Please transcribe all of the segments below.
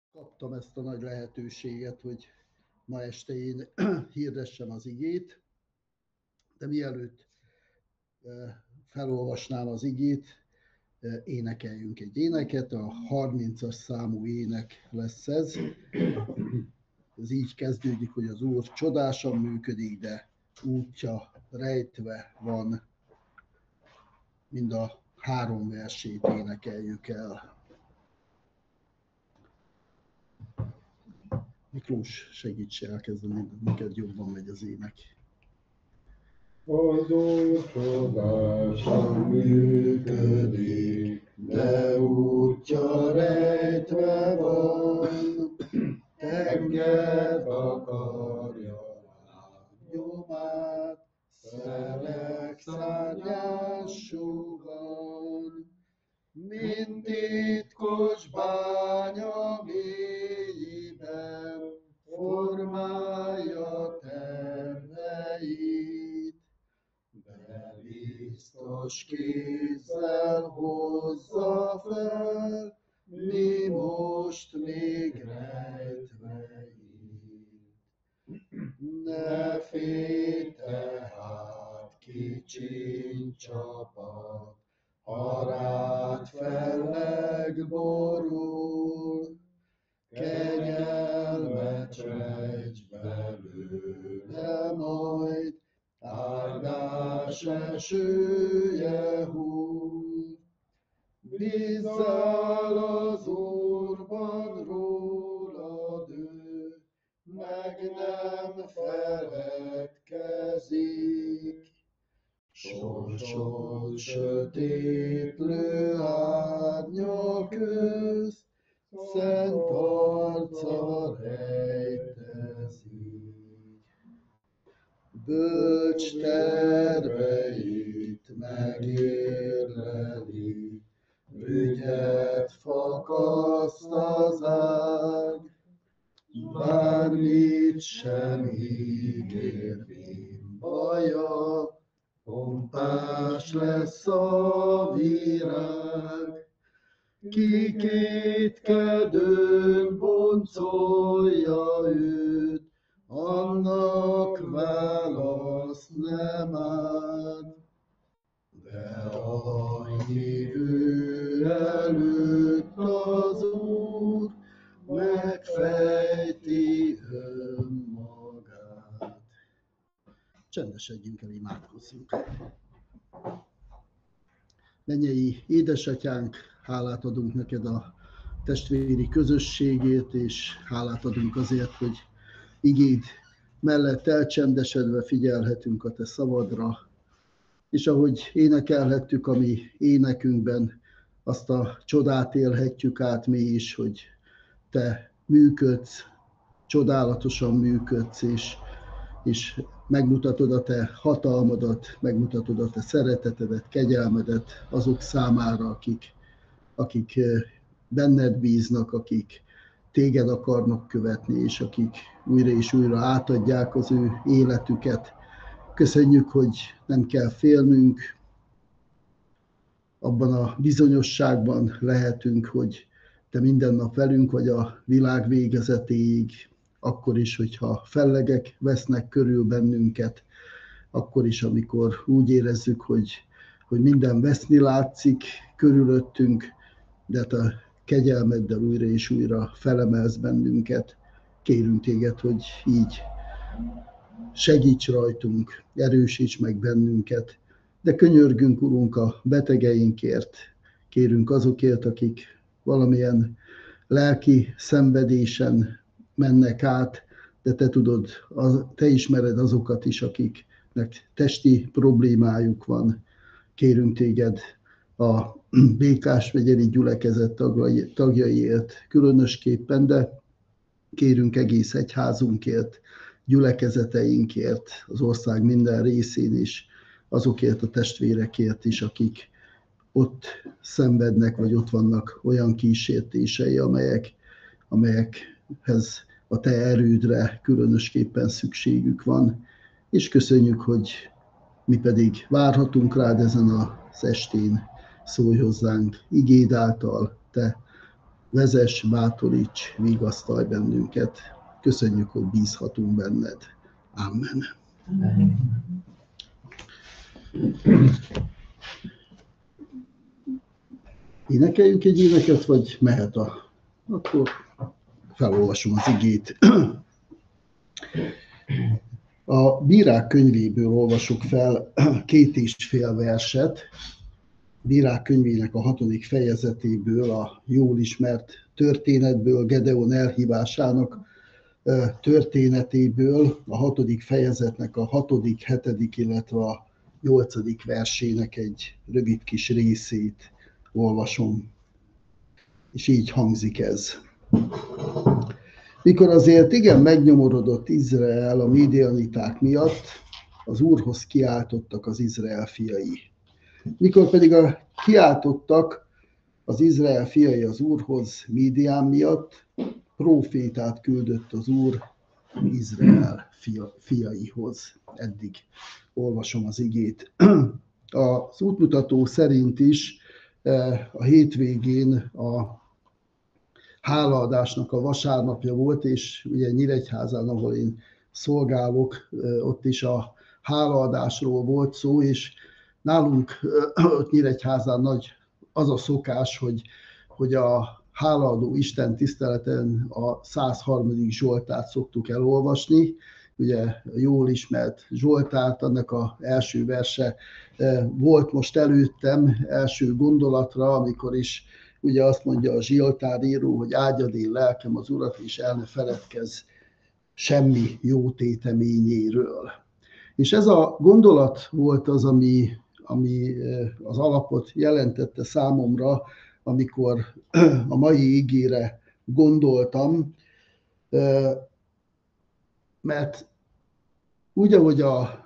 Kaptam ezt a nagy lehetőséget, hogy ma este én hirdessem az igét, de mielőtt felolvasnám az igét, énekeljünk egy éneket, a 30-as számú ének lesz ez. Ez így kezdődik, hogy az Úr csodásan működik, de útja rejtve van. Mind a 3 versét énekeljük el. Miklós, segíts elkezdeni, neked jobban megy az ének. Az Úr csodásan működik, de útja rejtve van, enged akarja Nyomát, szelek szárnyás sugan, mint titkos bánya mélyében formálja terveit, de biztos kézzel hozza fel, mi most még rejtve itt. Ne félj tehát, kicsiny csapat, ha rád felleg borul, kegyelmet rejts belőle majd, áldás esője hull. Bízzál az Úrban, rólad ő meg nem feledkezik. Sorsod sötétlő árnya közt, szent arca rejtezik. Bölcs terveit megérleli, ügyet fakaszt az ág, bármit sem ígér, baja, pompás lesz a virág. Ki kétkedőn boncolja őt, annak választ nem ad. De a hívő előtt az Úr megfejti önmagát. Csendesedjünk el, imádkozzunk. Mennyei édesatyánk, hálát adunk neked a testvéri közösségét, és hálát adunk azért, hogy igéd mellett elcsendesedve figyelhetünk a te szavadra, és ahogy énekelhettük a mi énekünkben, azt a csodát élhetjük át mi is, hogy te működsz, csodálatosan működsz, és megmutatod a te hatalmadat, megmutatod a te szeretetedet, kegyelmedet azok számára, akik benned bíznak, akik téged akarnak követni, és akik újra és újra átadják az ő életüket. Köszönjük, hogy nem kell félnünk, abban a bizonyosságban lehetünk, hogy te minden nap velünk vagy a világ végezetéig, akkor is, hogyha fellegek vesznek körül bennünket, akkor is, amikor úgy érezzük, hogy minden veszni látszik körülöttünk, de te kegyelmeddel újra és újra felemelsz bennünket. Kérünk téged, hogy így segíts rajtunk, erősíts meg bennünket, de könyörgünk, Urunk, a betegeinkért, kérünk azokért, akik valamilyen lelki szenvedésen mennek át, de te tudod, te ismered azokat is, akiknek testi problémájuk van. Kérünk téged a Békás megyei gyülekezet tagjaiért különösképpen, de kérünk egész egyházunkért, gyülekezeteinkért, az ország minden részén is, azokért a testvérekért is, akik ott szenvednek, vagy ott vannak olyan kísértései, amelyekhez a te erődre különösképpen szükségük van. És köszönjük, hogy mi pedig várhatunk rád ezen az estén. Szólj hozzánk igéd által, te vezess, bátoríts, vigasztalj bennünket. Köszönjük, hogy bízhatunk benned. Amen. Énekeljünk egy éneket, vagy mehet Akkor felolvasom az igét. A Bírák könyvéből olvasok fel 2,5 verset. Bírák könyvének a 6. fejezetéből, a jól ismert történetből, Gedeon elhívásának történetéből, a 6. fejezetnek a 6., 7., illetve a 8. versének egy rövid kis részét olvasom. És így hangzik ez. Mikor azért igen megnyomorodott Izrael a midianiták miatt, az Úrhoz kiáltottak az Izrael fiai. Mikor pedig kiáltottak az Izrael fiai az Úrhoz Midian miatt, prófétát küldött az Úr Izrael fiaihoz. Eddig olvasom az igét. Az útmutató szerint is a hétvégén a hálaadásnak a vasárnapja volt, és ugye Nyíregyházán, ahol én szolgálok, ott is a hálaadásról volt szó, és nálunk ott Nyíregyházán nagy az a szokás, hogy a hálaadó Isten tiszteleten a 103. Zsoltárt szoktuk elolvasni, ugye jól ismert Zsoltárt, annak az első verse volt most előttem első gondolatra, amikor is ugye azt mondja a Zsoltáríró, hogy áldjad én lelkem az Urat, és el ne feledkezz semmi jó téteményéről. És ez a gondolat volt az, ami az alapot jelentette számomra, amikor a mai igére gondoltam, mert úgy, ahogy a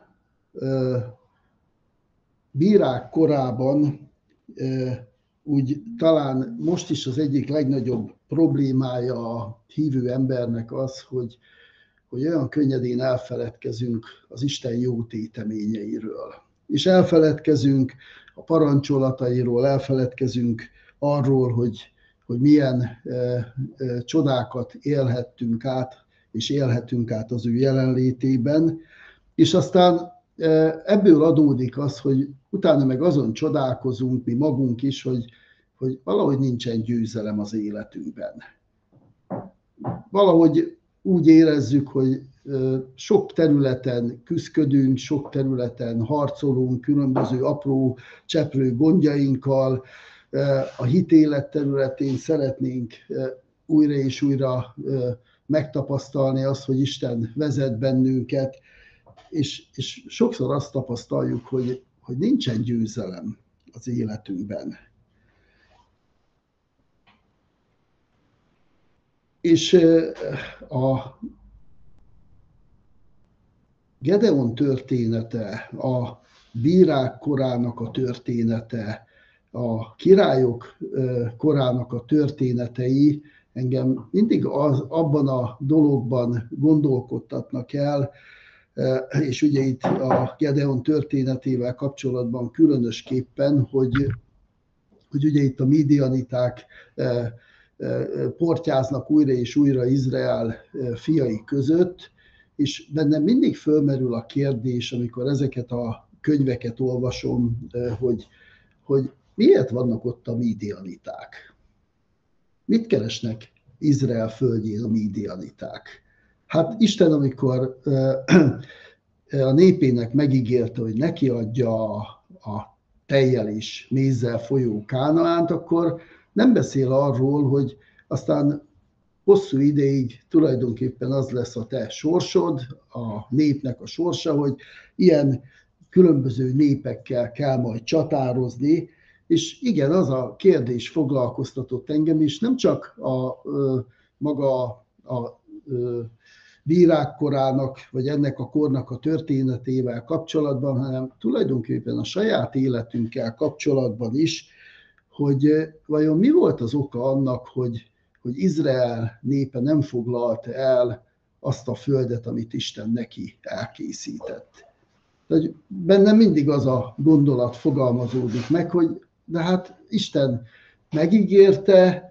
bírák korában, úgy talán most is az egyik legnagyobb problémája a hívő embernek az, hogy olyan könnyedén elfeledkezünk az Isten jó téteményeiről. És elfeledkezünk a parancsolatairól, elfeledkezünk arról, hogy milyen csodákat élhettünk át, és élhetünk át az ő jelenlétében. És aztán ebből adódik az, hogy utána meg azon csodálkozunk mi magunk is, hogy valahogy nincsen győzelem az életünkben. Valahogy úgy érezzük, hogy sok területen küszködünk, sok területen harcolunk, különböző apró cseprő gondjainkkal, a hitélet területén szeretnénk újra és újra megtapasztalni azt, hogy Isten vezet bennünket, és sokszor azt tapasztaljuk, hogy nincsen győzelem az életünkben. És a Gedeon története, a bírák korának a története, a királyok korának a történetei engem mindig abban a dologban gondolkodtatnak el, és ugye itt a Gedeon történetével kapcsolatban különösképpen, hogy ugye itt a midianiták portyáznak újra és újra Izrael fiai között, és bennem mindig fölmerül a kérdés, amikor ezeket a könyveket olvasom, hogy miért vannak ott a midianiták? Mit keresnek Izrael földjén a midianiták? Hát Isten, amikor a népének megígérte, hogy neki adja a tejjel és mézzel folyó Kánaánt, akkor nem beszél arról, hogy aztán hosszú ideig tulajdonképpen az lesz a te sorsod, a népnek a sorsa, hogy ilyen különböző népekkel kell majd csatározni, és igen, az a kérdés foglalkoztatott engem is, nem csak maga a bírák korának, vagy ennek a kornak a történetével kapcsolatban, hanem tulajdonképpen a saját életünkkel kapcsolatban is, hogy vajon mi volt az oka annak, hogy Izrael népe nem foglalta el azt a földet, amit Isten neki elkészített. Tehát bennem mindig az a gondolat fogalmazódik meg, hogy de hát Isten megígérte,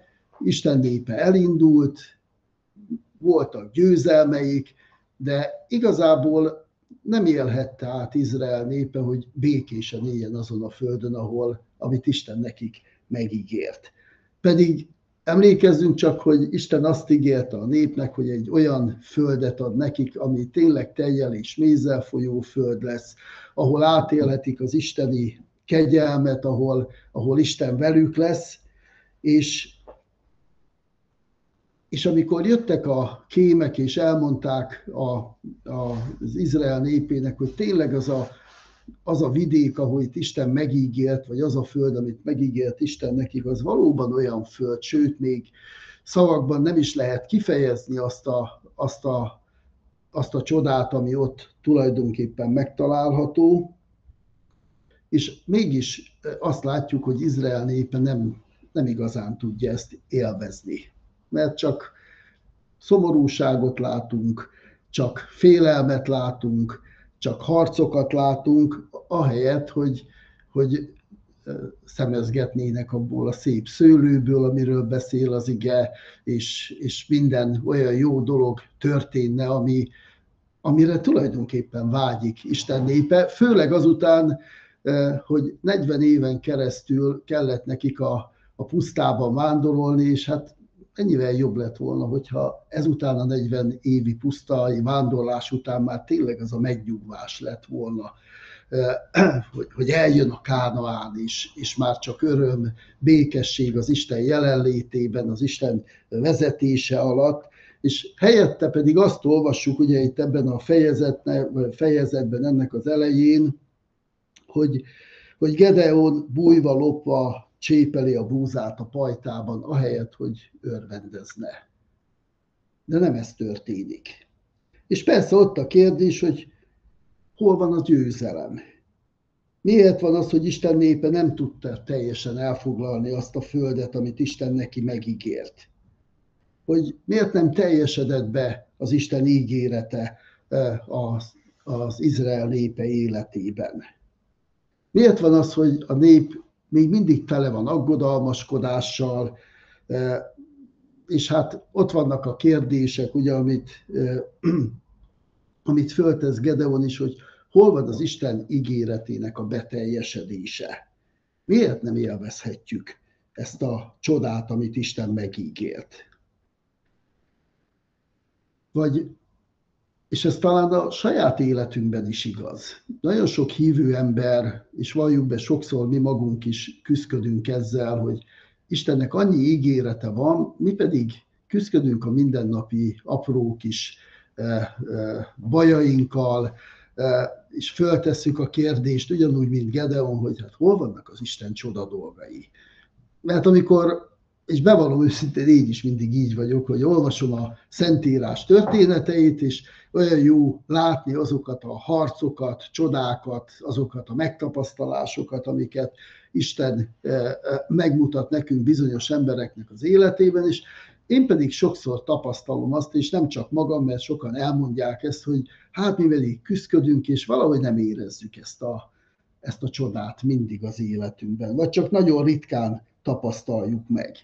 Isten népe elindult, voltak győzelmeik, de igazából nem élhette át Izrael népe, hogy békésen éljen azon a földön, amit Isten nekik megígért. Pedig emlékezzünk csak, hogy Isten azt ígérte a népnek, hogy egy olyan földet ad nekik, ami tényleg tejjel és mézzel folyó föld lesz, ahol átélhetik az isteni kegyelmet, ahol Isten velük lesz, és amikor jöttek a kémek, és elmondták az Izrael népének, hogy tényleg az a vidék, ahol itt Isten megígért, vagy az a föld, amit megígért Isten nekik, az valóban olyan föld, sőt, még szavakban nem is lehet kifejezni azt a csodát, ami ott tulajdonképpen megtalálható, és mégis azt látjuk, hogy Izrael népe nem igazán tudja ezt élvezni. Mert csak szomorúságot látunk, csak félelmet látunk, csak harcokat látunk, ahelyett, hogy szemezgetnének abból a szép szőlőből, amiről beszél az ige, és minden olyan jó dolog történne, amire tulajdonképpen vágyik Isten népe, főleg azután, hogy 40 éven keresztül kellett nekik a pusztában vándorolni, és hát ennyivel jobb lett volna, hogyha ezután a 40 évi pusztai vándorlás után már tényleg az a megnyugvás lett volna, hogy eljön a Kánaán is, és már csak öröm, békesség az Isten jelenlétében, az Isten vezetése alatt, és helyette pedig azt olvassuk, ugye itt ebben a fejezetben ennek az elején, hogy Gedeon bújva lopva csépeli a búzát a pajtában, ahelyett, hogy örvendezne. De nem ez történik. És persze ott a kérdés, hogy hol van a győzelem? Miért van az, hogy Isten népe nem tudta teljesen elfoglalni azt a földet, amit Isten neki megígért? Hogy miért nem teljesedett be az Isten ígérete az Izrael népe életében? Miért van az, hogy a nép még mindig tele van aggodalmaskodással, és hát ott vannak a kérdések, ugye, amit föltesz Gedeon is, hogy hol van az Isten ígéretének a beteljesedése? Miért nem élvezhetjük ezt a csodát, amit Isten megígért? És ez talán a saját életünkben is igaz. Nagyon sok hívő ember, és valljuk be, sokszor mi magunk is küszködünk ezzel, hogy Istennek annyi ígérete van, mi pedig küszködünk a mindennapi apró kis bajainkkal, és föltesszük a kérdést, ugyanúgy, mint Gedeon, hogy hát hol vannak az Isten csoda dolgai. Mert amikor, és bevallom őszintén, én is mindig így vagyok, hogy olvasom a Szentírás történeteit, és olyan jó látni azokat a harcokat, csodákat, azokat a megtapasztalásokat, amiket Isten megmutat nekünk bizonyos embereknek az életében, és én pedig sokszor tapasztalom azt, és nem csak magam, mert sokan elmondják ezt, hogy hát mi velük küszködünk, és valahogy nem érezzük ezt a csodát mindig az életünkben, vagy csak nagyon ritkán tapasztaljuk meg.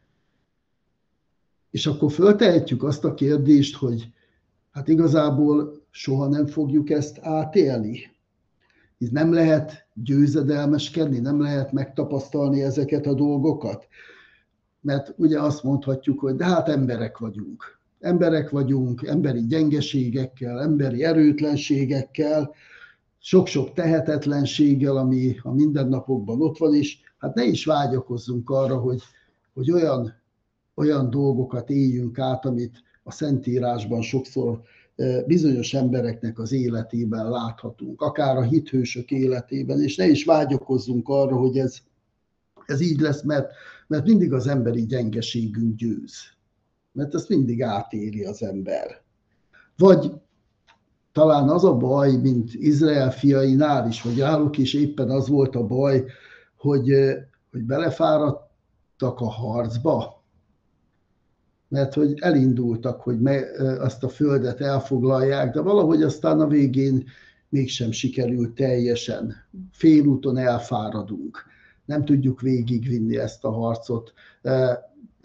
És akkor föltehetjük azt a kérdést, hogy hát igazából soha nem fogjuk ezt átélni. Hisz nem lehet győzedelmeskedni, nem lehet megtapasztalni ezeket a dolgokat. Mert ugye azt mondhatjuk, hogy de hát emberek vagyunk. Emberek vagyunk, emberi gyengeségekkel, emberi erőtlenségekkel, sok-sok tehetetlenséggel, ami a mindennapokban ott van, és hát ne is vágyakozzunk arra, hogy olyan dolgokat éljünk át, amit a Szentírásban sokszor bizonyos embereknek az életében láthatunk, akár a hithősök életében, és ne is vágyakozzunk arra, hogy ez így lesz, mert mindig az emberi gyengeségünk győz. Mert ezt mindig átéri az ember. Vagy talán az a baj, mint Izrael fiainál is, vagy náluk is éppen az volt a baj, hogy belefáradtak a harcba, mert hogy elindultak, hogy azt a földet elfoglalják, de valahogy aztán a végén mégsem sikerült teljesen. Félúton elfáradunk. Nem tudjuk végigvinni ezt a harcot.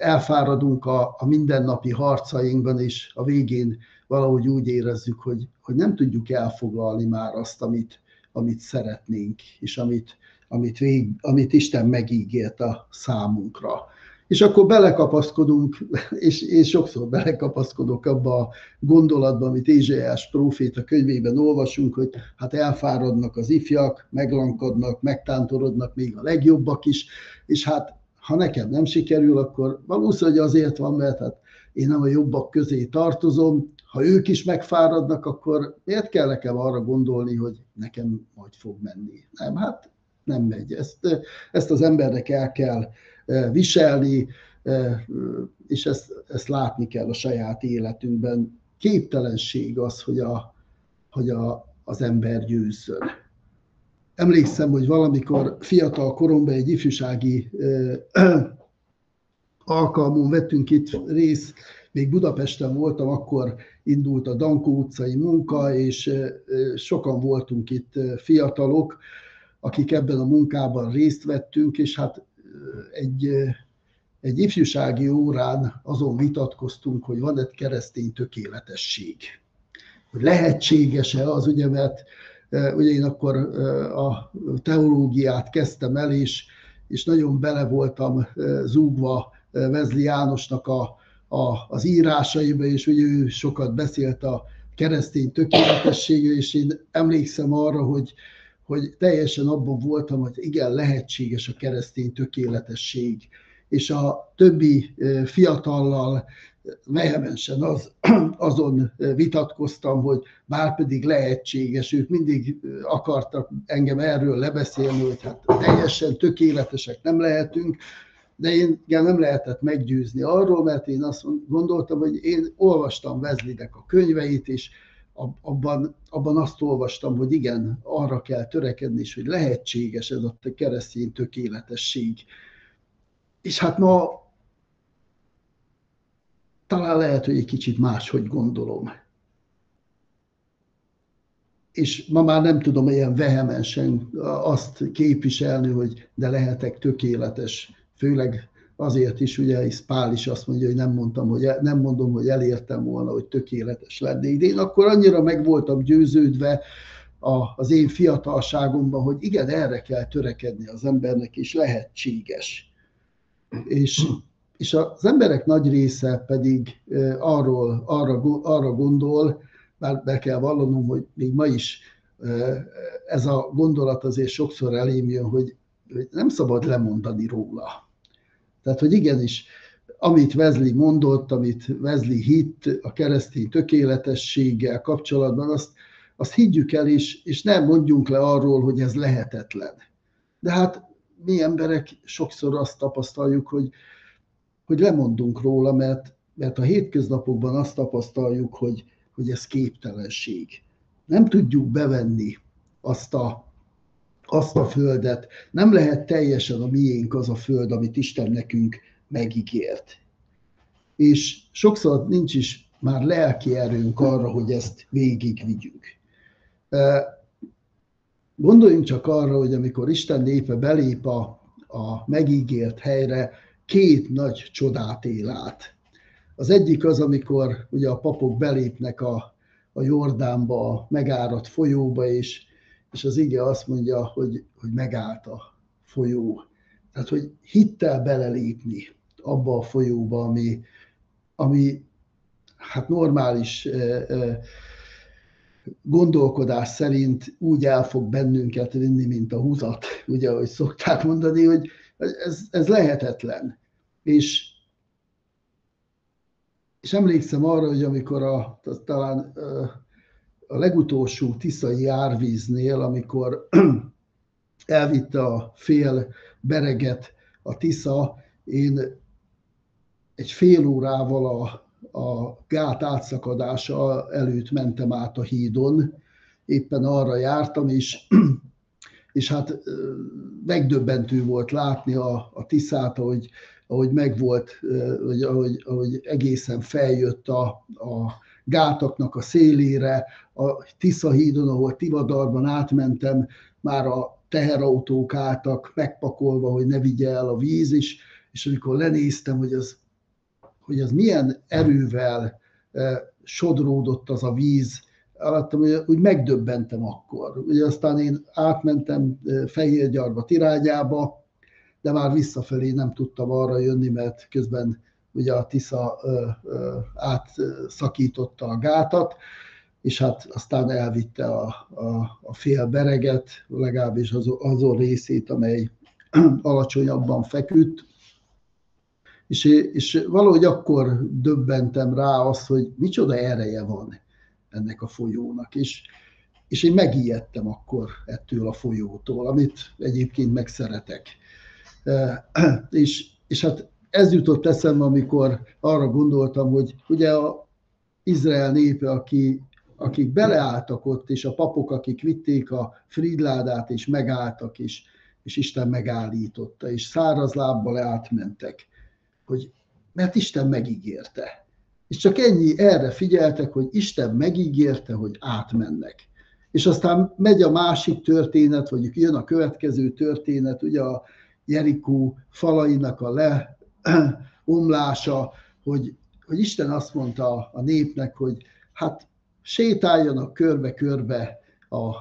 elfáradunk a mindennapi harcainkban, és a végén valahogy úgy érezzük, hogy nem tudjuk elfoglalni már azt, amit szeretnénk, és amit Isten megígért a számunkra. És akkor belekapaszkodunk, és én sokszor belekapaszkodok abba a gondolatba, amit Ézsaiás próféta könyvében olvasunk, hogy hát elfáradnak az ifjak, meglankadnak, megtántorodnak még a legjobbak is, és hát ha nekem nem sikerül, akkor valószínűleg azért van, mert hát én nem a jobbak közé tartozom, ha ők is megfáradnak, akkor miért kell nekem arra gondolni, hogy nekem majd fog menni? Nem, hát nem megy. Ezt az embernek el kell viselni, és ezt látni kell a saját életünkben. Képtelenség az, hogy az ember győzzön. Emlékszem, hogy valamikor fiatal koromban egy ifjúsági alkalmon vettünk itt részt, még Budapesten voltam, akkor indult a Dankó utcai munka, és sokan voltunk itt fiatalok, akik ebben a munkában részt vettünk, és hát egy ifjúsági órán azon vitatkoztunk, hogy van-e keresztény tökéletesség. Hogy lehetséges-e az, ugye, mert ugye én akkor a teológiát kezdtem el, és nagyon bele voltam zúgva Wesley Jánosnak az írásaiba, és ugye ő sokat beszélt a keresztény tökéletességről, és én emlékszem arra, hogy teljesen abban voltam, hogy igen, lehetséges a keresztény tökéletesség. És a többi fiatallal vehemensen azon vitatkoztam, hogy már pedig lehetséges, ők mindig akartak engem erről lebeszélni, hogy hát teljesen tökéletesek nem lehetünk, de én nem lehetett meggyőzni arról, mert én azt gondoltam, hogy én olvastam Wesleynek a könyveit, és abban azt olvastam, hogy igen, arra kell törekedni, és hogy lehetséges ez a keresztény tökéletesség. És hát ma talán lehet, hogy egy kicsit máshogy gondolom. És ma már nem tudom ilyen vehemensen azt képviselni, hogy de lehetek tökéletes. Főleg azért is, ugye Pál is azt mondja, hogy nem mondom, hogy elértem volna, hogy tökéletes lennék. De én akkor annyira meg voltam győződve az én fiatalságomban, hogy igen, erre kell törekedni az embernek, és lehetséges. És az emberek nagy része pedig arra gondol, bár be kell vallanom, hogy még ma is ez a gondolat azért sokszor elém jön, hogy nem szabad lemondani róla. Tehát, hogy igenis, amit Wesley mondott, amit Wesley hitt a keresztény tökéletességgel kapcsolatban, azt higgyük el, és nem mondjunk le arról, hogy ez lehetetlen. De hát mi emberek sokszor azt tapasztaljuk, hogy lemondunk róla, mert a hétköznapokban azt tapasztaljuk, hogy ez képtelenség. Nem tudjuk bevenni azt a földet. Nem lehet teljesen a miénk az a föld, amit Isten nekünk megígért. És sokszor nincs is már lelki erőnk arra, hogy ezt végigvigyük. Gondoljunk csak arra, hogy amikor Isten népe belép a megígért helyre, két nagy csodát él át. Az egyik az, amikor ugye a papok belépnek a Jordánba, a megáradt folyóba, és az ige azt mondja, hogy megállt a folyó. Tehát, hogy hittel belelépni abba a folyóba, ami hát normális gondolkodás szerint úgy el fog bennünket vinni, mint a húzat, ugye, ahogy szokták mondani, hogy ez lehetetlen. És emlékszem arra, hogy amikor talán a legutolsó tiszai árvíznél, amikor elvitte a fél bereget a Tisza, én egy fél órával a gát átszakadása előtt mentem át a hídon, éppen arra jártam, és hát megdöbbentő volt látni a Tiszát, ahogy megvolt, ahogy egészen feljött a gátaknak a szélére, a Tisza hídon, ahol Tivadarban átmentem, már a teherautók álltak megpakolva, hogy ne vigye el a víz is, és amikor lenéztem, hogy az hogy az milyen erővel sodródott az a víz, láttam, hogy úgy megdöbbentem akkor. Ugye aztán én átmentem Fehérgyarmat irányába, de már visszafelé nem tudtam arra jönni, mert közben ugye a Tisza átszakította a gátat, és hát aztán elvitte a fél bereget, legalábbis azon részét, amely alacsonyabban feküdt, és valahogy akkor döbbentem rá azt, hogy micsoda ereje van ennek a folyónak, és én megijedtem akkor ettől a folyótól, amit egyébként megszeretek. És hát ez jutott eszembe, amikor arra gondoltam, hogy ugye az Izrael népe, akik beleálltak ott, és a papok, akik vitték a frídládát, és megálltak, és Isten megállította, és száraz lábbal átmentek, hogy mert Isten megígérte. És csak ennyi, erre figyeltek, hogy Isten megígérte, hogy átmennek. És aztán megy a másik történet, vagy jön a következő történet, ugye a Jerikó falainak a leomlása, hogy Isten azt mondta a népnek, hogy hát sétáljanak körbe-körbe a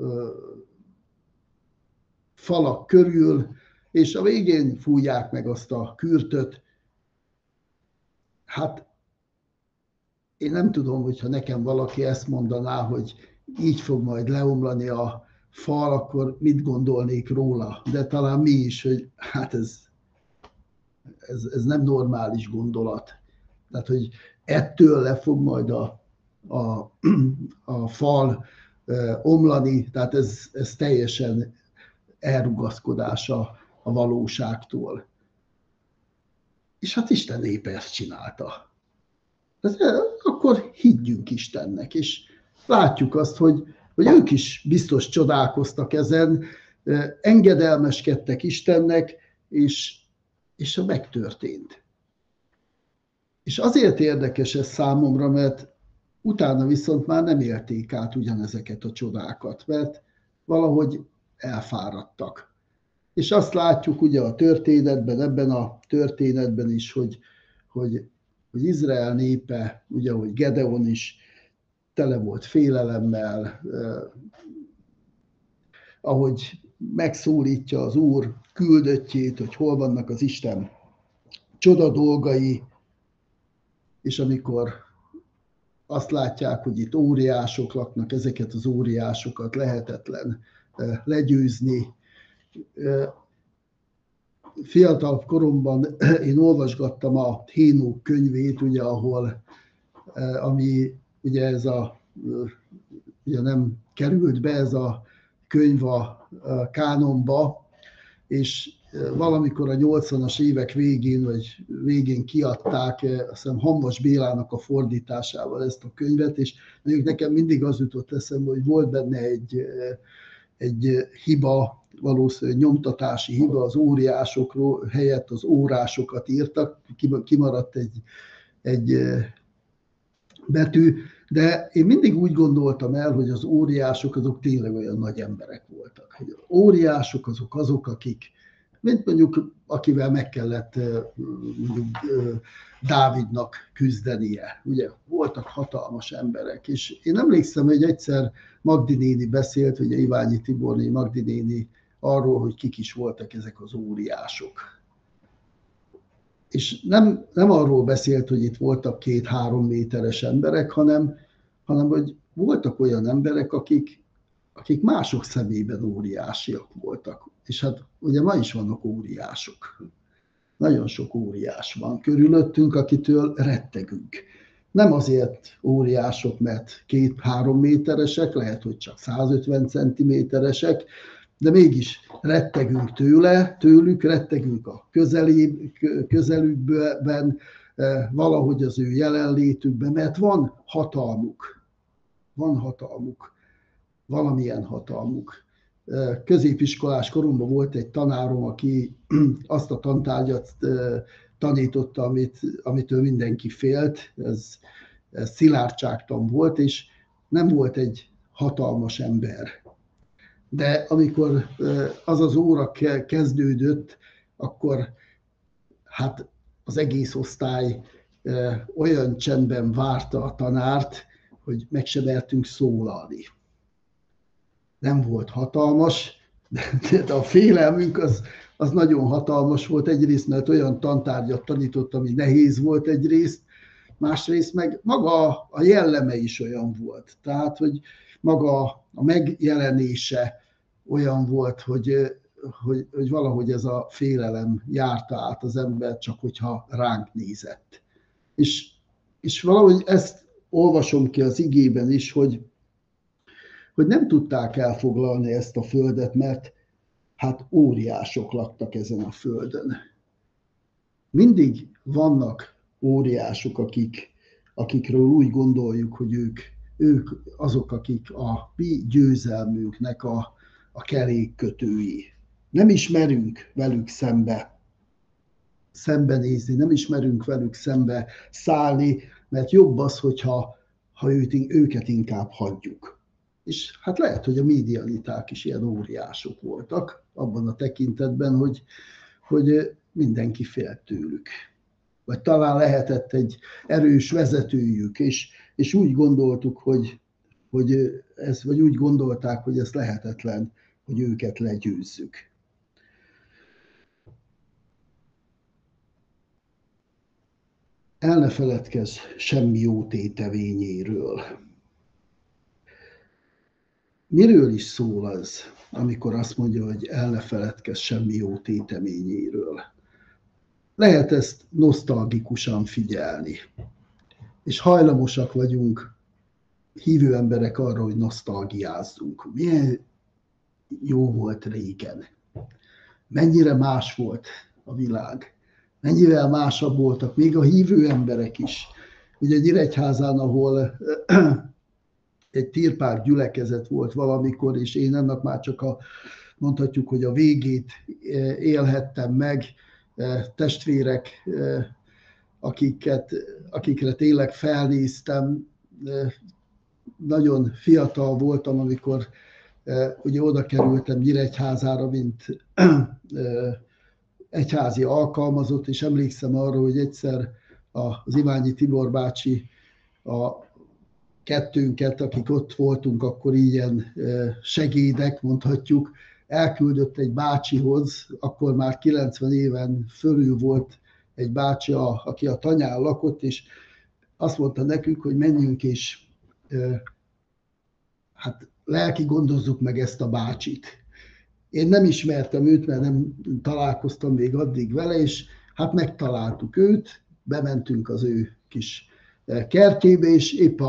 falak körül, és a végén fújják meg azt a kürtöt. Hát én nem tudom, hogyha nekem valaki ezt mondaná, hogy így fog majd leomlani a fal, akkor mit gondolnék róla. De talán mi is, hogy hát ez nem normális gondolat. Tehát, hogy ettől le fog majd a fal omlani, tehát ez teljesen elrugaszkodása a valóságtól. És hát Isten népe ezt csinálta. Akkor higgyünk Istennek, és látjuk azt, hogy ők is biztos csodálkoztak ezen, engedelmeskedtek Istennek, és megtörtént. És azért érdekes ez számomra, mert utána viszont már nem élték át ugyanezeket a csodákat, mert valahogy elfáradtak. És azt látjuk ugye a történetben, ebben a történetben is, hogy Izrael népe, ugye, hogy Gedeon is tele volt félelemmel, ahogy megszólítja az Úr küldöttjét, hogy hol vannak az Isten csoda dolgai, és amikor azt látják, hogy itt óriások laknak, ezeket az óriásokat lehetetlen legyőzni. Fiatal koromban én olvasgattam a Hénók könyvét, ugye, ami ugye ugye nem került be ez a könyv a kánonba, és valamikor a 80-as évek végén kiadták, azt hiszem Hamvas Bélának a fordításával ezt a könyvet, és nekem mindig az jutott eszembe, hogy volt benne egy hiba, valószínűleg nyomtatási hiba, az óriásokról helyett az órásokat írtak, kimaradt egy betű, de én mindig úgy gondoltam el, hogy az óriások azok tényleg olyan nagy emberek voltak. Hogy az óriások azok, akik, mint mondjuk, akivel meg kellett mondjuk Dávidnak küzdenie. Ugye voltak hatalmas emberek, és én emlékszem, hogy egyszer Magdi néni beszélt, ugye Iványi Tiborné Magdi néni arról, hogy kik is voltak ezek az óriások. És nem arról beszélt, hogy itt voltak 2-3 méteres emberek, hanem hogy voltak olyan emberek, akik mások szemében óriásiak voltak. És hát ugye ma is vannak óriások. Nagyon sok óriás van körülöttünk, akitől rettegünk. Nem azért óriások, mert 2-3 méteresek, lehet, hogy csak 150 centiméteresek, de mégis rettegünk tőlük, rettegünk a közelükben, valahogy az ő jelenlétükben, mert van hatalmuk, valamilyen hatalmuk. Középiskolás koromban volt egy tanárom, aki azt a tantárgyat tanította, amitől mindenki félt, ez szilárdságtan volt, és nem volt egy hatalmas ember. De amikor az óra kezdődött, akkor hát az egész osztály olyan csendben várta a tanárt, hogy meg se mertünk szólalni. Nem volt hatalmas, de a félelmünk az nagyon hatalmas volt. Egyrészt, mert olyan tantárgyat tanított, ami nehéz volt egyrészt, másrészt meg maga a jelleme is olyan volt. Tehát, hogy maga a megjelenése olyan volt, hogy valahogy ez a félelem járta át az ember, csak hogyha ránk nézett. És valahogy ezt olvasom ki az igében is, hogy nem tudták elfoglalni ezt a földet, mert hát óriások laktak ezen a földön. Mindig vannak óriások, akikről úgy gondoljuk, hogy ők azok, akik a mi győzelmünknek a kerékkötői. Nem ismerünk velük szembenézni, nem ismerünk velük szembe szállni, mert jobb az, hogyha őket inkább hagyjuk. És hát lehet, hogy a mídianiták is ilyen óriások voltak, abban a tekintetben, hogy mindenki félt tőlük. Vagy talán lehetett egy erős vezetőjük, és úgy gondoltuk, vagy úgy gondolták, hogy ez lehetetlen, hogy őket legyőzzük. El ne feledkezz semmi jó tétevényéről. Miről is szól az, amikor azt mondja, hogy el ne feledkezz semmi jó téteményéről? Lehet ezt nosztalgikusan figyelni, és hajlamosak vagyunk, hívő emberek arra, hogy nosztalgiázzunk. Milyen jó volt régen. Mennyire más volt a világ. Mennyivel másabb voltak még a hívő emberek is. Ugye Nyíregyházán, ahol egy tirpák gyülekezet volt valamikor, és én ennek már csak mondhatjuk, hogy a végét élhettem meg, testvérek, akikre tényleg felnéztem. Nagyon fiatal voltam, amikor ugye oda kerültem Nyíregyházára, mint egyházi alkalmazott, és emlékszem arra, hogy egyszer az Iványi Tibor bácsi a kettőnket, akik ott voltunk, akkor ilyen segédek, mondhatjuk, elküldött egy bácsihoz, akkor már 90 éven fölül volt egy bácsi, aki a tanyán lakott, és azt mondta nekünk, hogy menjünk és hát lelki gondozzuk meg ezt a bácsit. Én nem ismertem őt, mert nem találkoztam még addig vele, és hát megtaláltuk őt, bementünk az ő kis kertjébe, és épp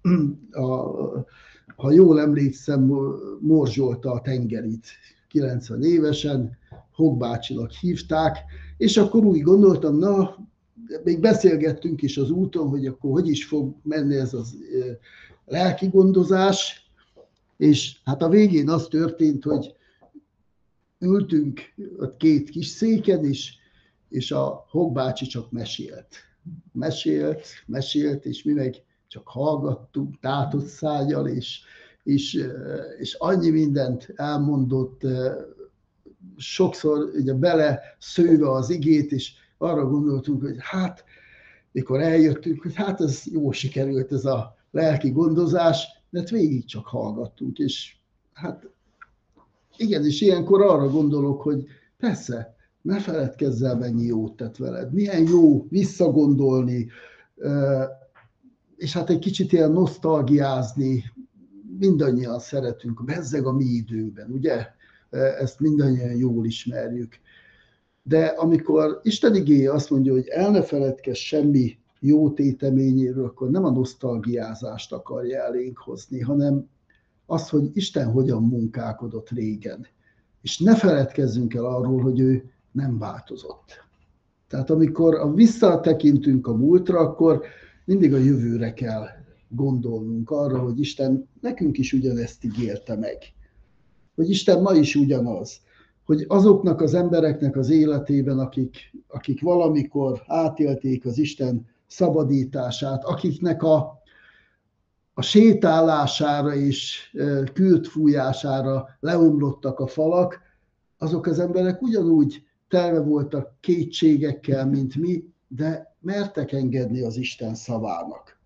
ha jól emlékszem, morzsolta a tengerit 90 évesen, Hog bácsinak hívták, és akkor úgy gondoltam, na, még beszélgettünk is az úton, hogy akkor hogy is fog menni ez az lelki gondozás, és hát a végén az történt, hogy ültünk ott két kis széken is, és a Hog bácsi csak mesélt, és mi meg csak hallgattunk tátott szájjal, és annyi mindent elmondott, sokszor ugye bele szőve az igét, és arra gondoltunk, hogy hát, mikor eljöttünk, hogy hát ez jól sikerült ez a lelki gondozás, mert végig csak hallgattunk, és hát igen, és ilyenkor arra gondolok, hogy persze, ne feledkezz el, mennyi jót tett veled, milyen jó visszagondolni, és hát egy kicsit ilyen nosztalgiázni, mindannyian szeretünk, bezzeg a mi időnkben, ugye? Ezt mindannyian jól ismerjük. De amikor Isten igéje azt mondja, hogy el ne feledkezz semmi jó téteményéről, akkor nem a nosztalgiázást akarja elénk hozni, hanem az, hogy Isten hogyan munkálkodott régen. És ne feledkezzünk el arról, hogy ő nem változott. Tehát amikor visszatekintünk a múltra, akkor mindig a jövőre kell gondolnunk arra, hogy Isten nekünk is ugyanezt ígérte meg. Hogy Isten ma is ugyanaz. Hogy azoknak az embereknek az életében, akik valamikor átélték az Isten szabadítását, akiknek a sétálására és kürtfújására leomlottak a falak, azok az emberek ugyanúgy telve voltak kétségekkel, mint mi, de mertek engedni az Isten szavának.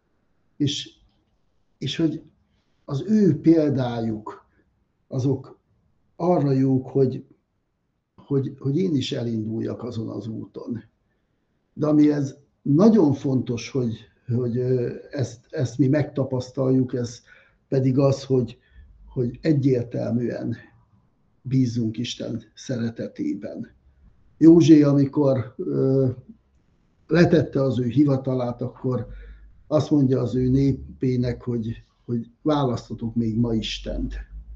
És hogy az ő példájuk, azok arra jók, hogy én is elinduljak azon az úton. De ami ez nagyon fontos, hogy ezt mi megtapasztaljuk, ez pedig az, hogy egyértelműen bízzunk Isten szeretetében. József, amikor letette az ő hivatalát, akkor azt mondja az ő népének, hogy választotok még ma Istent.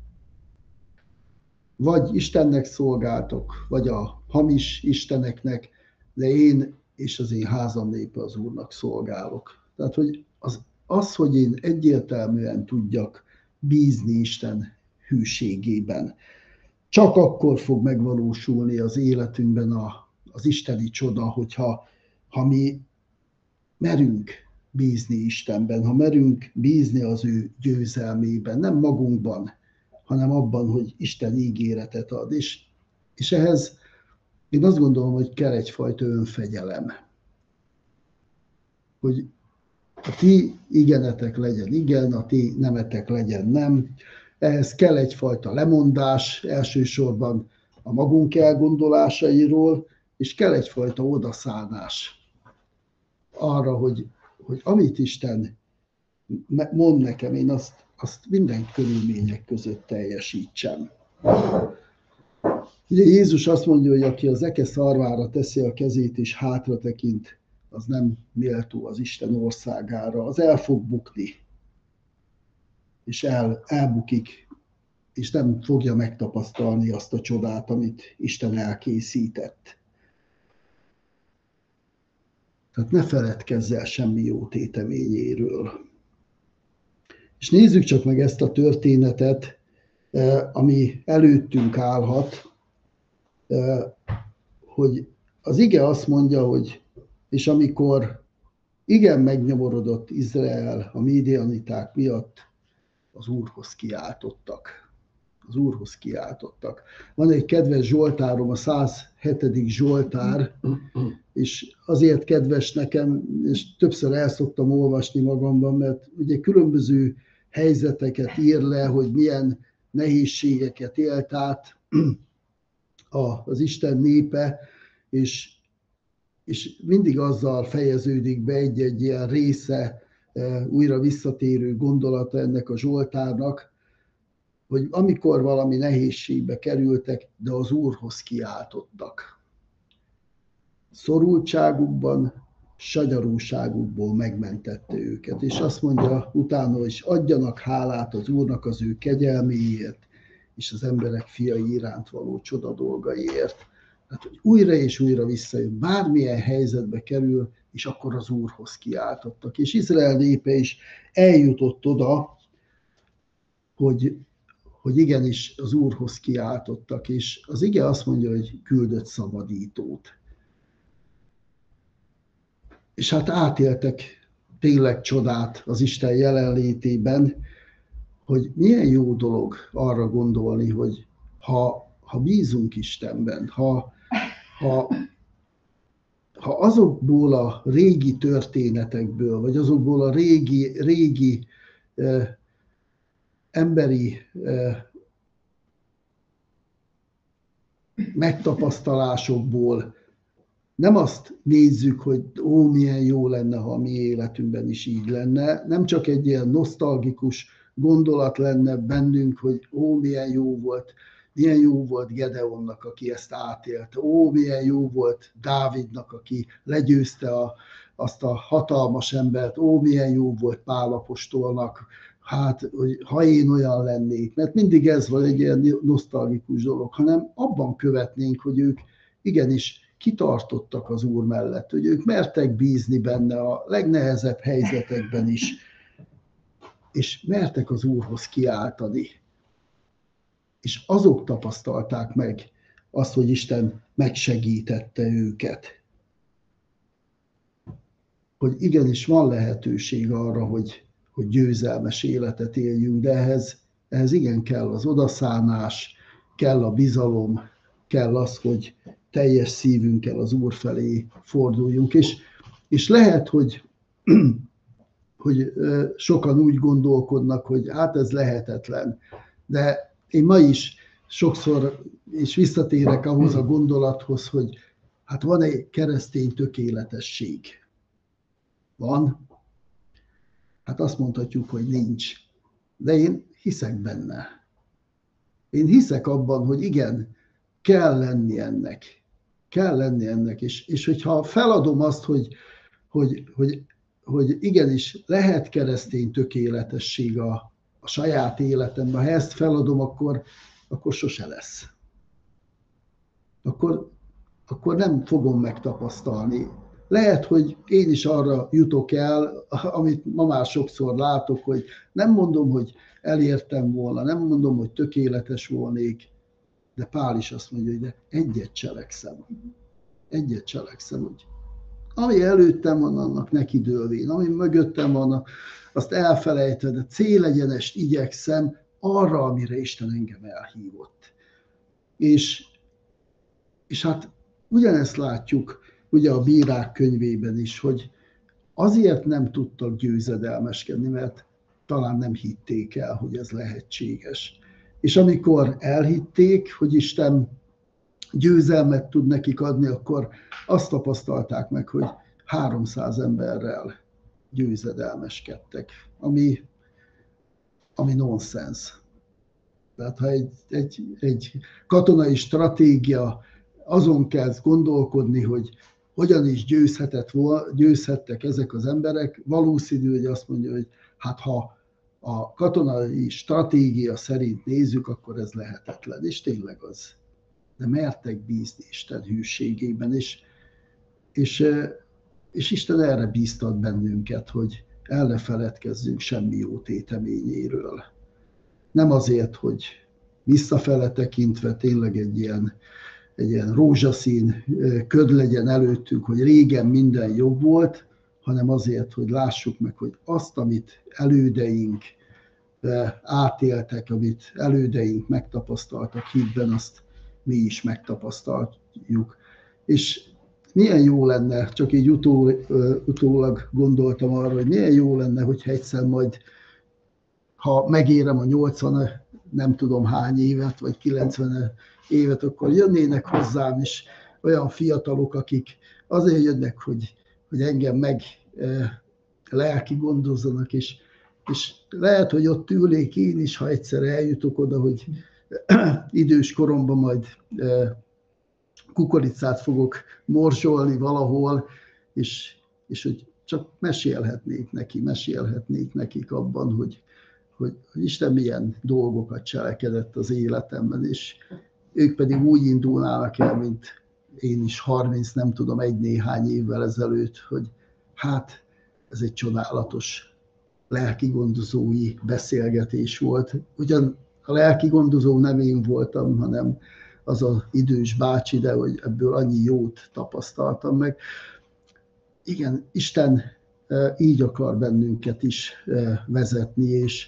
Vagy Istennek szolgáltok, vagy a hamis isteneknek, de én és az én házam népe az Úrnak szolgálok. Tehát, hogy hogy én egyértelműen tudjak bízni Isten hűségében. Csak akkor fog megvalósulni az életünkben az isteni csoda, hogyha mi merünk bízni Istenben, ha merünk bízni az ő győzelmében, nem magunkban, hanem abban, hogy Isten ígéretet ad. És ehhez én azt gondolom, hogy kell egyfajta önfegyelem. Hogy a ti igenetek legyen igen, a ti nemetek legyen nem. Ehhez kell egyfajta lemondás, elsősorban a magunk elgondolásairól, és kell egyfajta odaszánás arra, hogy amit Isten mond nekem, én azt minden körülmények között teljesítsem. Ugye Jézus azt mondja, hogy aki az eke szarvára teszi a kezét és hátra tekint, az nem méltó az Isten országára, az el fog bukni, és elbukik, és nem fogja megtapasztalni azt a csodát, amit Isten elkészített. Tehát ne feledkezz el semmi jó téteményéről. És nézzük csak meg ezt a történetet, ami előttünk állhat, hogy az ige azt mondja, hogy és amikor igen megnyomorodott Izrael a mídianiták miatt, az Úrhoz kiáltottak. Az Úrhoz kiáltottak. Van egy kedves zsoltárom, a 107. zsoltár, és azért kedves nekem, és többször el szoktam olvasni magamban, mert ugye különböző helyzeteket ír le, hogy milyen nehézségeket élt át az Isten népe, és mindig azzal fejeződik be egy ilyen része, újra visszatérő gondolata ennek a zsoltárnak, hogy amikor valami nehézségbe kerültek, de az Úrhoz kiáltottak. Szorultságukban, sanyarúságukból megmentette őket. És azt mondja utána, hogy adjanak hálát az Úrnak az ő kegyelméért, és az emberek fiai iránt való csoda dolgaiért. Tehát, hogy újra és újra visszajön, bármilyen helyzetbe kerül, és akkor az Úrhoz kiáltottak. És Izrael népe is eljutott oda, hogy igenis az Úrhoz kiáltottak, és az ige azt mondja, hogy küldött szabadítót. És hát átéltek tényleg csodát az Isten jelenlétében, hogy milyen jó dolog arra gondolni, hogy ha bízunk Istenben, ha azokból a régi történetekből, vagy azokból a régi emberi megtapasztalásokból nem azt nézzük, hogy milyen jó lenne, ha a mi életünkben is így lenne, nem csak egy ilyen nosztalgikus gondolat lenne bennünk, hogy milyen jó volt Gedeonnak, aki ezt átélte, milyen jó volt Dávidnak, aki legyőzte azt a hatalmas embert, milyen jó volt Pál apostolnak, hát, hogy ha én olyan lennék, mert mindig ez van egy ilyen nosztalgikus dolog, hanem abban követnénk, hogy ők igenis kitartottak az Úr mellett, hogy ők mertek bízni benne a legnehezebb helyzetekben is, és mertek az Úrhoz kiáltani. És azok tapasztalták meg azt, hogy Isten megsegítette őket. Hogy igenis van lehetőség arra, hogy győzelmes életet éljünk, de ehhez igen kell az odaszánás, kell a bizalom, kell az, hogy teljes szívünkkel az Úr felé forduljunk. És lehet, hogy sokan úgy gondolkodnak, hogy hát ez lehetetlen. De én ma is sokszor, és visszatérek ahhoz a gondolathoz, hogy hát van egy keresztény tökéletesség. Van? Hát azt mondhatjuk, hogy nincs. De én hiszek benne. Én hiszek abban, hogy igen, kell lenni ennek. Kell lenni ennek. És hogyha feladom azt, hogy igenis lehet keresztény tökéletesség a saját életemben, ha ezt feladom, akkor sose lesz. Akkor nem fogom megtapasztalni. Lehet, hogy én is arra jutok el, amit ma már sokszor látok, hogy nem mondom, hogy elértem volna, nem mondom, hogy tökéletes volnék, de Pál is azt mondja, hogy de egyet cselekszem. Egyet cselekszem, hogy ami előttem van, annak nekidőlvén, ami mögöttem van, azt elfelejtve, de célegyenest igyekszem arra, amire Isten engem elhívott. És hát ugyanezt látjuk ugye a Bírák könyvében is, hogy azért nem tudtak győzedelmeskedni, mert talán nem hitték el, hogy ez lehetséges. És amikor elhitték, hogy Isten győzelmet tud nekik adni, akkor azt tapasztalták meg, hogy 300 emberrel győzedelmeskedtek, ami nonsens. Tehát ha egy katonai stratégia azon kezd gondolkodni, hogy hogyan is győzhettek ezek az emberek, valószínű, hogy azt mondja, hogy hát ha a katonai stratégia szerint nézzük, akkor ez lehetetlen, és tényleg az. De mertek bízni Isten hűségében, és Isten erre bíztat bennünket, hogy el ne feledkezzünk semmi jó téteményéről. Nem azért, hogy visszafele tekintve tényleg egy ilyen rózsaszín köd legyen előttünk, hogy régen minden jobb volt, hanem azért, hogy lássuk meg, hogy azt, amit elődeink átéltek, amit elődeink megtapasztaltak hitben, azt mi is megtapasztaljuk. És milyen jó lenne, csak így utólag gondoltam arra, hogy milyen jó lenne, hogyha egyszer majd, ha megérem a 80, nem tudom hány évet, vagy 90 évet, akkor jönnének hozzám is olyan fiatalok, akik azért jönnek, hogy engem meg lelki gondozzanak, és lehet, hogy ott ülnék én is, ha egyszer eljutok oda, hogy idős koromban majd kukoricát fogok morzsolni valahol, és hogy csak mesélhetnék nekik abban, hogy Isten milyen dolgokat cselekedett az életemben, és ők pedig úgy indulnának el, mint én is 30, nem tudom, egy néhány évvel ezelőtt, hogy hát ez egy csodálatos lelki gondozói beszélgetés volt. Ugyan a lelki gondozó nem én voltam, hanem az az idős bácsi, de hogy ebből annyi jót tapasztaltam meg. Igen, Isten így akar bennünket is vezetni,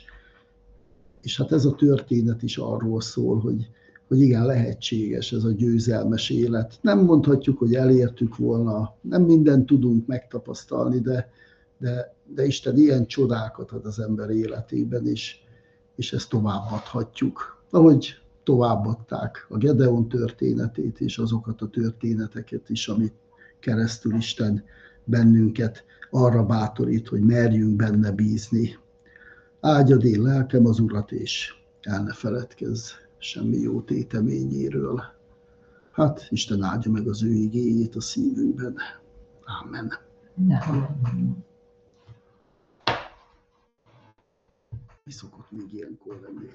és hát ez a történet is arról szól, hogy igen, lehetséges ez a győzelmes élet. Nem mondhatjuk, hogy elértük volna, nem mindent tudunk megtapasztalni, de Isten ilyen csodákat ad az ember életében, és ezt továbbadhatjuk. Ahogy továbbadták a Gedeon történetét, és azokat a történeteket is, amit keresztül Isten bennünket arra bátorít, hogy merjünk benne bízni. Áldjad én lelkem az Urat, és el ne feledkezz semmi jó téteményéről. Hát Isten áldja meg az ő igéjét a szívünkben. Amen. Mi szokott még ilyenkor lenni?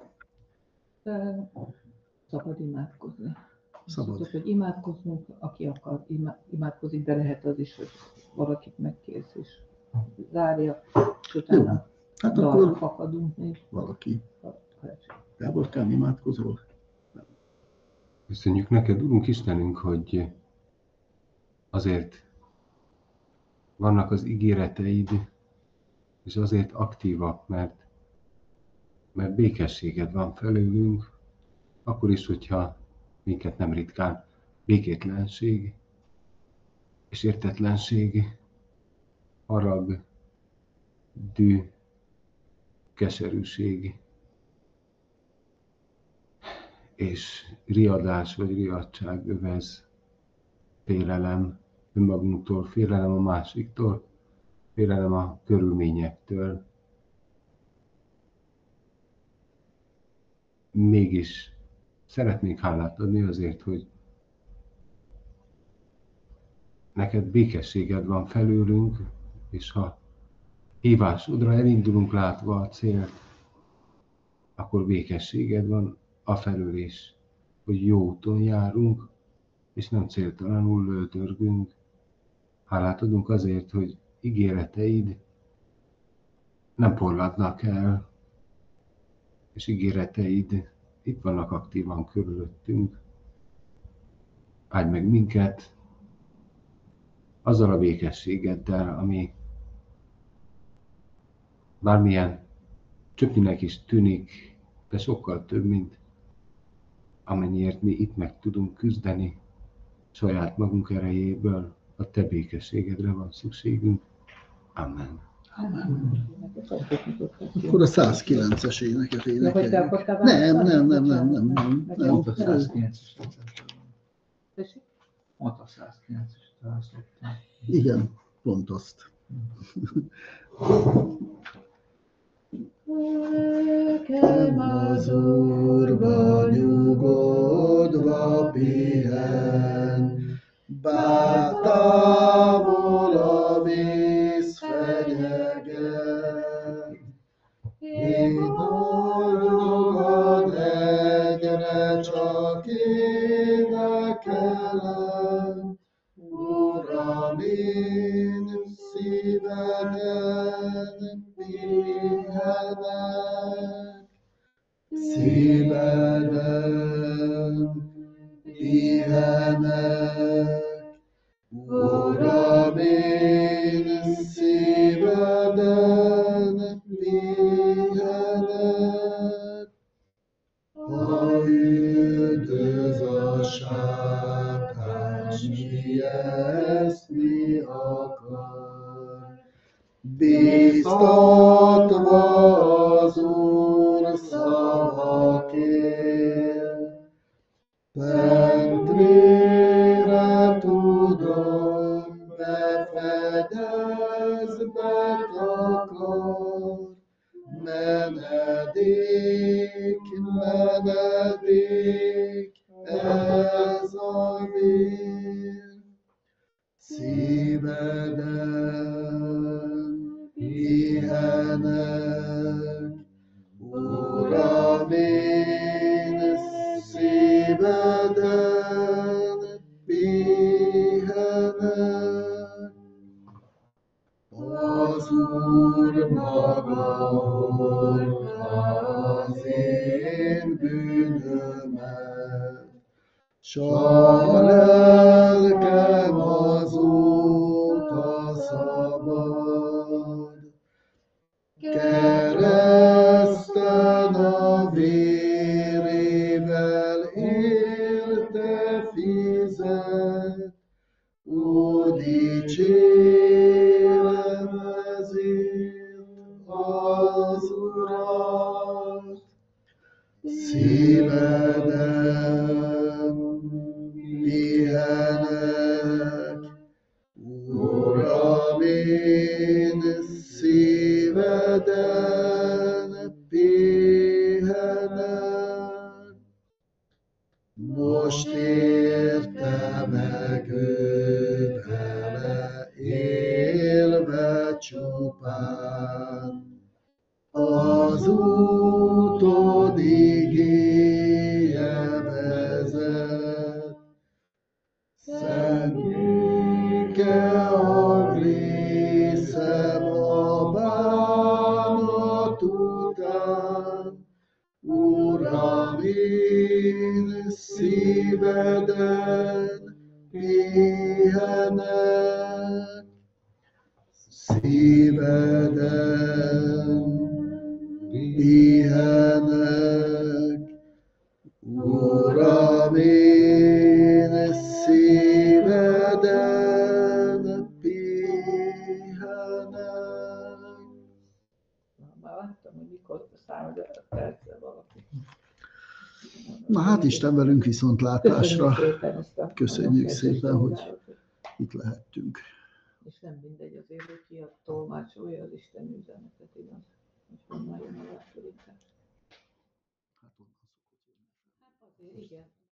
Szabad imádkozni. Szabad. Tudod, hogy imádkoznunk, aki akar, imádkozik, de lehet az is, hogy valakit megkérsz és zárja, és utána hát akkor fakadunk még. Valaki. Gábor, te imádkozol? Köszönjük neked, Urunk Istenünk, hogy azért vannak az ígéreteid, és azért aktívak, mert békességed van felőlünk, akkor is, hogyha minket nem ritkán békétlenség és értetlenség, harag, dű, keserűség és riadás vagy riadtság övez, félelem önmagunktól, félelem a másiktól, félelem a körülményektől. Mégis szeretnék hálát adni azért, hogy neked békességed van felőlünk, és ha hívásodra elindulunk látva a célt, akkor békességed van afelől is, hogy jó úton járunk, és nem céltalanul lőtörgünk. Hálát adunk azért, hogy ígéreteid nem porladnak el, és ígéreteid itt vannak aktívan körülöttünk. Áldj meg minket azzal a békességeddel, ami bármilyen csöpnyinek is tűnik, de sokkal több, mint amennyiért mi itt meg tudunk küzdeni saját magunk erejéből. A te békességedre van szükségünk. Amen. Akkor a 109-es éneket Ja, hogy te énekeljük. akartál Nem. Pont a 109-es Tessék? Pont a 109-es választottam. Igen, pont azt. Lelkem az Úrban nyugodva pihen, bár távol a víz fenyeget. Én boldogan egyre csak énekelem, Uram, én szíveden pihenek, szíveden pihenek. Uram, én szíveden pihenek, ha üldöz a sátán, s ijesztni akar, bíztatva az Úr szavakért, tentvére tudom, befedezbe takar, menedék, ez a vér. Szíveden pihenek, Uram, én szíveden pihenek. Az Úr maga hordta az én bűnömet, s a lelkem azóta szabad. Kereszten a vérével érte fizet, ó, dicsérem ezért az Urat. Szíveden pihenek, Uram, én szíveden pihenek. Most érte meg ő vele élve csupán, az úton igéje vezet. Szent béke a részem a bánat után, Uram, én szíveden pihenek, szíveden pihenek, Uram, én már láttam, hogy mikor számol percre valaki. Na hát Isten velünk viszontlátásra. Köszönjük szépen, hogy itt lehettünk. És nem mindegy azért, hogy ki a tolmácsolja az Isten üzenetet, igaz? Hogy honnan jön a bátorítás. Hát onnan szokott jönni. Hát azért, igen.